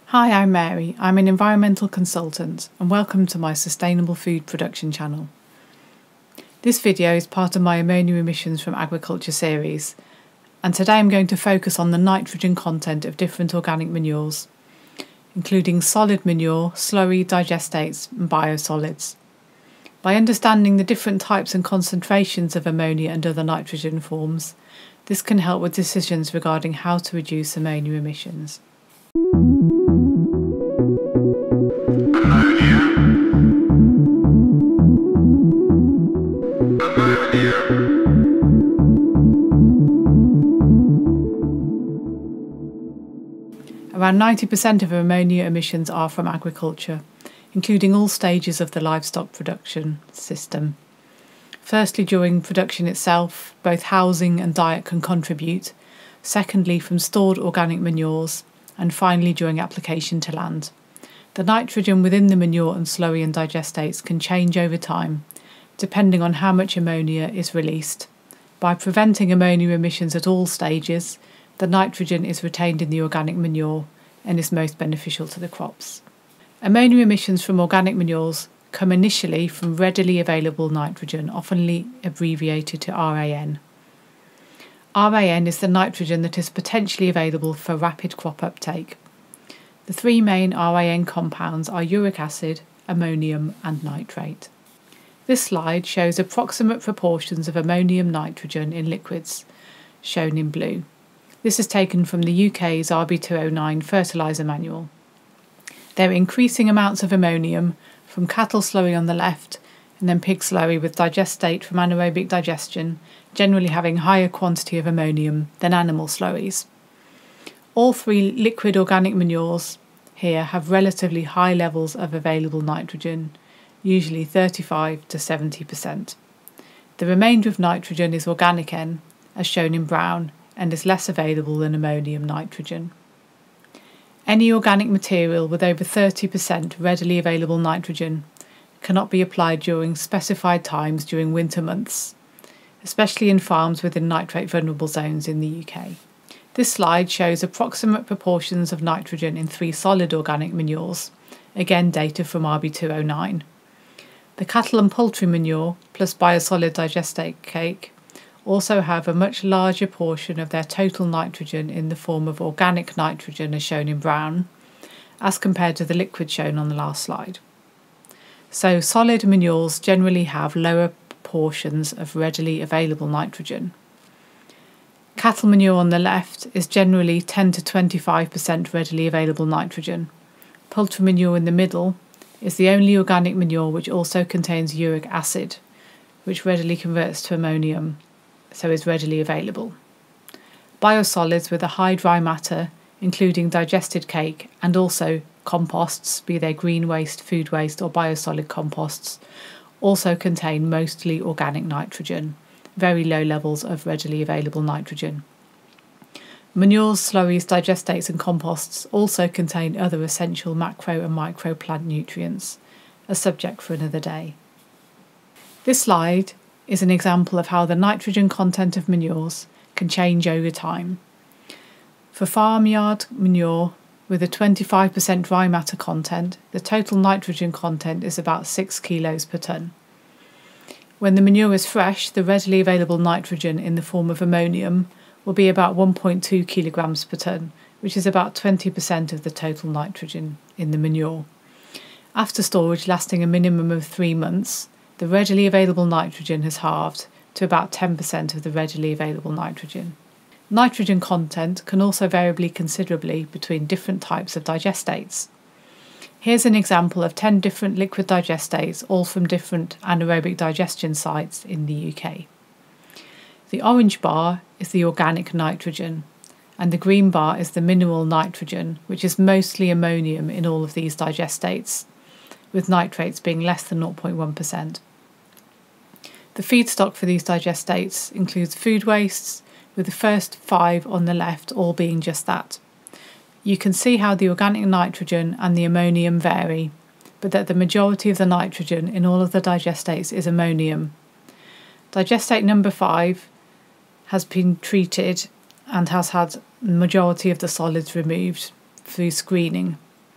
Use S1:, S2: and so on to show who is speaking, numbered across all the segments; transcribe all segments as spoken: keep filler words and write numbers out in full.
S1: Hi, I'm Mary. I'm an environmental consultant and welcome to my sustainable food production channel. This video is part of my ammonia emissions from agriculture series, and today I'm going to focus on the nitrogen content of different organic manures, including solid manure, slurry, digestates and biosolids. By understanding the different types and concentrations of ammonia and other nitrogen forms, this can help with decisions regarding how to reduce ammonia emissions. Around ninety percent of ammonia emissions are from agriculture, including all stages of the livestock production system. Firstly, during production itself, both housing and diet can contribute. Secondly, from stored organic manures, and finally during application to land. The nitrogen within the manure and slurry and digestates can change over time, depending on how much ammonia is released. By preventing ammonia emissions at all stages, the nitrogen is retained in the organic manure and is most beneficial to the crops. Ammonia emissions from organic manures come initially from readily available nitrogen, often abbreviated to R A N. R A N is the nitrogen that is potentially available for rapid crop uptake. The three main R A N compounds are uric acid, ammonium and nitrate. This slide shows approximate proportions of ammonium nitrogen in liquids, shown in blue. This is taken from the U K's R B two oh nine fertiliser manual. There are increasing amounts of ammonium from cattle slurry on the left, and then pig slurry with digestate from anaerobic digestion, generally having higher quantity of ammonium than animal slurries. All three liquid organic manures here have relatively high levels of available nitrogen, usually thirty-five to seventy percent. The remainder of nitrogen is organic N, as shown in brown, and is less available than ammonium nitrogen. Any organic material with over thirty percent readily available nitrogen cannot be applied during specified times during winter months, especially in farms within nitrate vulnerable zones in the U K. This slide shows approximate proportions of nitrogen in three solid organic manures, again data from R B two oh nine. The cattle and poultry manure plus biosolid digestate cake also have a much larger portion of their total nitrogen in the form of organic nitrogen, as shown in brown, as compared to the liquid shown on the last slide. So solid manures generally have lower portions of readily available nitrogen. Cattle manure on the left is generally ten to twenty-five percent readily available nitrogen. Poultry manure in the middle is the only organic manure which also contains uric acid, which readily converts to ammonium, so is readily available. Biosolids with a high dry matter, including digested cake and also composts, be they green waste, food waste or biosolid composts, also contain mostly organic nitrogen, very low levels of readily available nitrogen. Manures, slurries, digestates and composts also contain other essential macro and micro plant nutrients, a subject for another day. This slide is an example of how the nitrogen content of manures can change over time. For farmyard manure with a twenty-five percent dry matter content, the total nitrogen content is about six kilos per tonne. When the manure is fresh, the readily available nitrogen in the form of ammonium will be about one point two kilograms per tonne, which is about twenty percent of the total nitrogen in the manure. After storage lasting a minimum of three months, the readily available nitrogen has halved to about ten percent of the readily available nitrogen. Nitrogen content can also vary considerably between different types of digestates. Here's an example of ten different liquid digestates, all from different anaerobic digestion sites in the U K. The orange bar is the organic nitrogen, and the green bar is the mineral nitrogen, which is mostly ammonium in all of these digestates, with nitrates being less than zero point one percent. The feedstock for these digestates includes food wastes, with the first five on the left all being just that. You can see how the organic nitrogen and the ammonium vary, but that the majority of the nitrogen in all of the digestates is ammonium. Digestate number five has been treated and has had the majority of the solids removed through screening.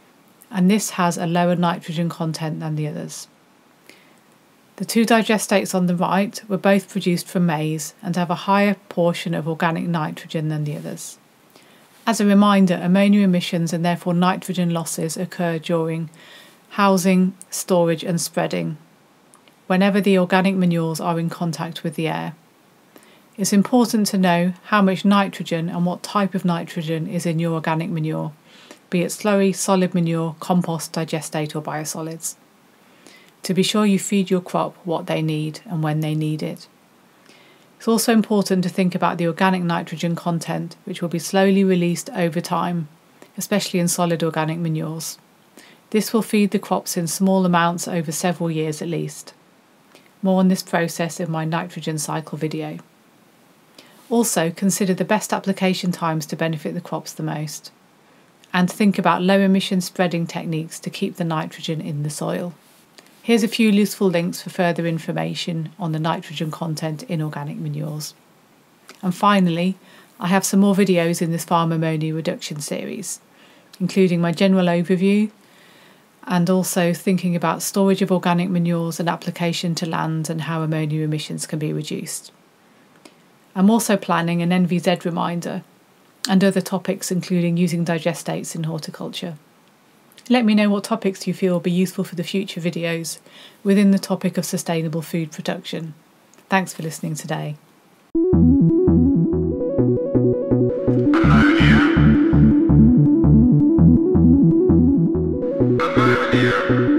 S1: and this has a lower nitrogen content than the others. The two digestates on the right were both produced from maize and have a higher portion of organic nitrogen than the others. As a reminder, ammonia emissions and therefore nitrogen losses occur during housing, storage and spreading, whenever the organic manures are in contact with the air. It's important to know how much nitrogen and what type of nitrogen is in your organic manure, be it slurry, solid manure, compost, digestate or biosolids, to be sure you feed your crop what they need and when they need it. It's also important to think about the organic nitrogen content, which will be slowly released over time, especially in solid organic manures. This will feed the crops in small amounts over several years at least. More on this process in my nitrogen cycle video. Also, consider the best application times to benefit the crops the most, and think about low emission spreading techniques to keep the nitrogen in the soil. Here's a few useful links for further information on the nitrogen content in organic manures. And finally, I have some more videos in this farm ammonia reduction series, including my general overview and also thinking about storage of organic manures and application to land and how ammonia emissions can be reduced. I'm also planning an N V Z reminder and other topics including using digestates in horticulture. Let me know what topics you feel will be useful for the future videos within the topic of sustainable food production. Thanks for listening today.
S2: Ammonia. Ammonia.